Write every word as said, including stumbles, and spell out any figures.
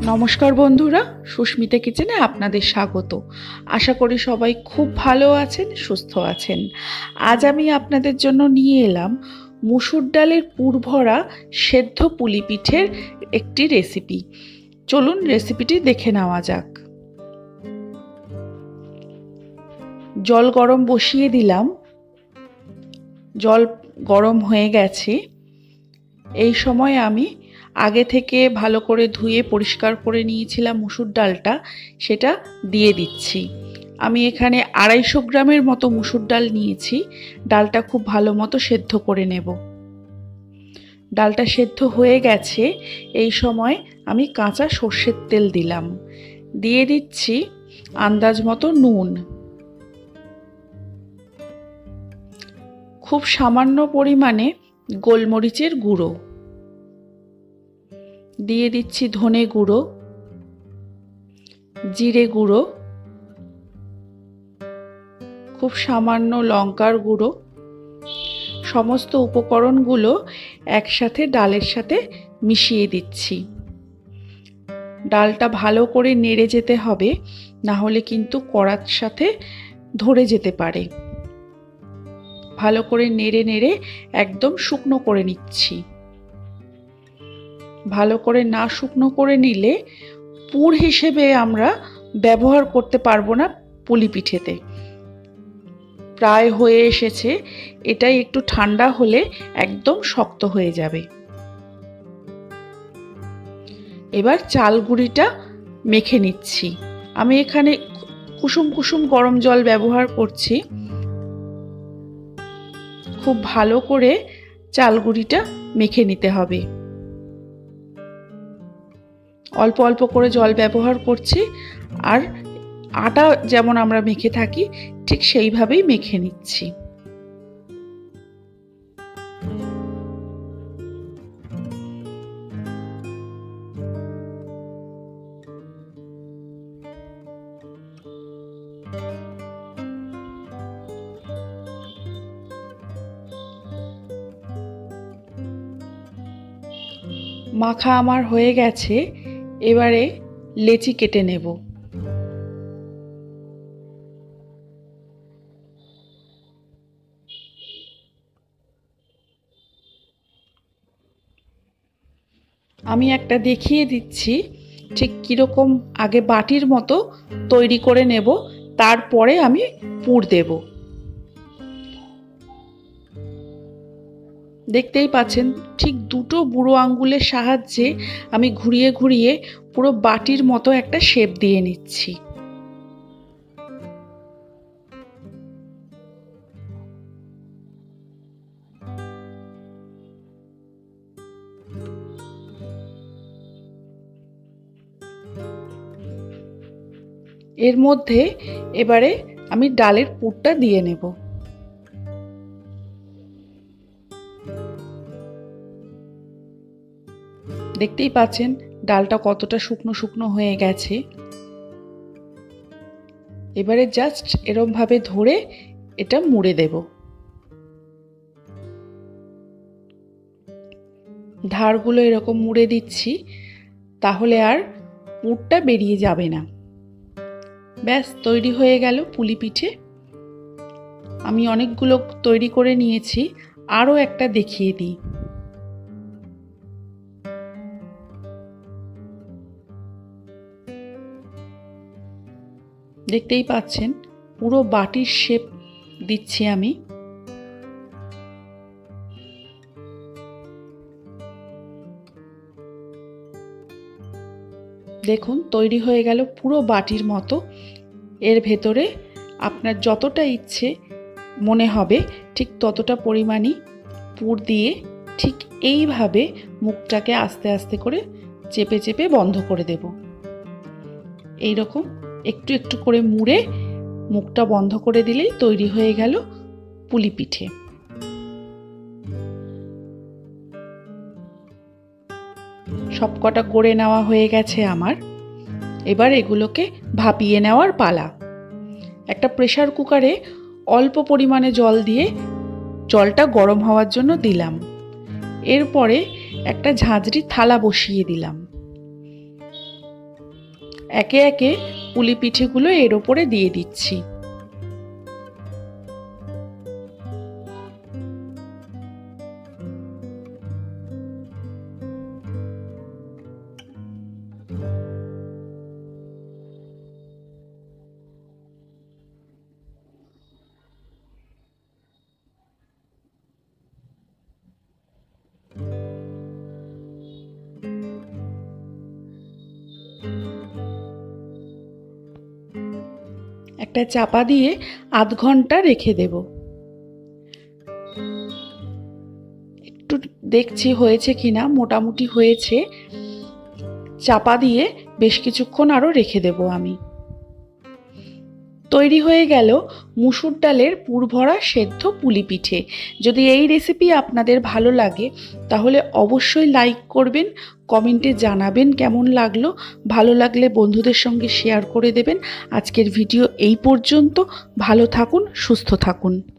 নমস্কার বন্ধুরা, সুস্মিতা কিচেনে আপনাদের স্বাগত। আশা করি সবাই খুব ভালো আছেন, সুস্থ আছেন। আজ আমি আপনাদের জন্য নিয়ে এলাম মসুর ডালের পুরভরা সেদ্ধ পুলি পিঠের একটি রেসিপি। চলুন রেসিপিটি দেখে নেওয়া যাক। জল গরম বসিয়ে দিলাম। জল গরম হয়ে গেছে। এই সময় আমি আগে থেকে ভালো করে ধুয়ে পরিষ্কার করে নিয়েছিলাম মসুর ডালটা, সেটা দিয়ে দিচ্ছি। আমি এখানে আড়াইশো গ্রামের মতো মসুর ডাল নিয়েছি। ডালটা খুব ভালো মতো সেদ্ধ করে নেব। ডালটা সেদ্ধ হয়ে গেছে। এই সময় আমি কাঁচা সর্ষের তেল দিলাম। দিয়ে দিচ্ছি আন্দাজ মতো নুন, খুব সামান্য পরিমাণে গোলমরিচের গুঁড়ো, দিয়ে দিচ্ছি ধনে গুঁড়ো, জিরে গুঁড়ো, খুব সামান্য লঙ্কার গুঁড়ো। সমস্ত উপকরণগুলো একসাথে ডালের সাথে মিশিয়ে দিচ্ছি। ডালটা ভালো করে নেড়ে যেতে হবে, না হলে কিন্তু কড়ার সাথে ধরে যেতে পারে। ভালো করে নেড়ে নেড়ে একদম শুকনো করে নিচ্ছি। ভালো করে না শুকনো করে নিলে পুর হিসেবে আমরা ব্যবহার করতে পারবো না পুলি পিঠেতে। প্রায় হয়ে এসেছে। এটাই একটু ঠান্ডা হলে একদম শক্ত হয়ে যাবে। এবার চাল গুঁড়িটা মেখে নিচ্ছি। আমি এখানে কুসুম কুসুম গরম জল ব্যবহার করছি। খুব ভালো করে চাল গুঁড়িটা মেখে নিতে হবে। অল্প অল্প করে জল ব্যবহার করছি, আর আটা যেমন আমরা মেখে থাকি ঠিক সেইভাবেই মেখে নিচ্ছি। মাখা আমার হয়ে গেছে। এবারে লেচি কেটে নেব। আমি একটা দেখিয়ে দিচ্ছি ঠিক কিরকম। আগে বাটির মতো তৈরি করে নেব, তারপরে আমি পুর দেব। দেখতেই পাচ্ছেন, ঠিক দুটো বুড়ো আঙ্গুলের সাহায্যে আমি ঘুরিয়ে ঘুরিয়ে পুরো বাটির মতো একটা শেপ দিয়ে নিচ্ছি। এর মধ্যে এবারে আমি ডালের পুরটা দিয়ে নেব। দেখতেই পাচ্ছেন ডালটা কতটা শুকনো শুকনো হয়ে গেছে। এবারে জাস্ট এরকম ভাবে ধরে এটা মুড়ে দেব। ধারগুলো এরকম মুড়ে দিচ্ছি, তাহলে আর পুরটা বেরিয়ে যাবে না। ব্যাস, তৈরি হয়ে গেল পুলি পিঠে। আমি অনেকগুলো তৈরি করে নিয়েছি, আরও একটা দেখিয়ে দিই। দেখতেই পাচ্ছেন পুরো বাটির শেপ দিচ্ছি আমি। দেখুন তৈরি হয়ে গেল পুরো বাটির মতো। এর ভেতরে আপনার যতটা ইচ্ছে মনে হবে ঠিক ততটা পরিমাণই পুর দিয়ে ঠিক এইভাবে মুখটাকে আস্তে আস্তে করে চেপে চেপে বন্ধ করে দেব। এই রকম একটু একটু করে মুড়ে মুখটা বন্ধ করে দিলেই তৈরি হয়ে গেল পুলি পিঠে। সবকটা করে নেওয়া হয়ে গেছে আমার। এবার এগুলোকে ভাপিয়ে নেওয়ার পালা। একটা প্রেসার কুকারে অল্প পরিমাণে জল দিয়ে জলটা গরম হওয়ার জন্য দিলাম। এরপরে একটা ঝাঁঝরি থালা বসিয়ে দিলাম। একে একে পুলি পিঠেগুলো এর ওপরে দিয়ে দিচ্ছি। একটা চাপা দিয়ে আধ ঘন্টা রেখে দেব। একটু দেখছি হয়েছে কিনা, মোটামুটি হয়েছে। চাপা দিয়ে বেশ কিছুক্ষণ আরো রেখে দেব আমি। তৈরি হয়ে গেল মুসুর ডালের পুরভরা সেদ্ধ পুলি পিঠে। যদি এই রেসিপি আপনাদের ভালো লাগে তাহলে অবশ্যই লাইক করবেন, কমেন্টে জানাবেন কেমন লাগলো। ভালো লাগলে বন্ধুদের সঙ্গে শেয়ার করে দেবেন। আজকের ভিডিও এই পর্যন্ত। ভালো থাকুন, সুস্থ থাকুন।